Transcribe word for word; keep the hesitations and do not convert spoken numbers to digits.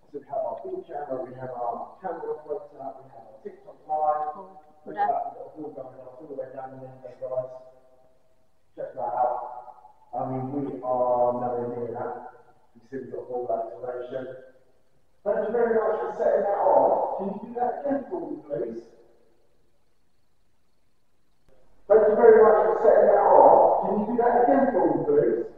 So we have our big camera, we have our camera floats out, we have our TikTok live. Cool. We've Well got all going on all the way down the end there, guys. Check that out. I mean, we are nowhere near that. You see we've got all that activation. Thank you very much for setting that off. Can you do that again for me, please? Thank you very much for setting that off. Can you do that again for me, please?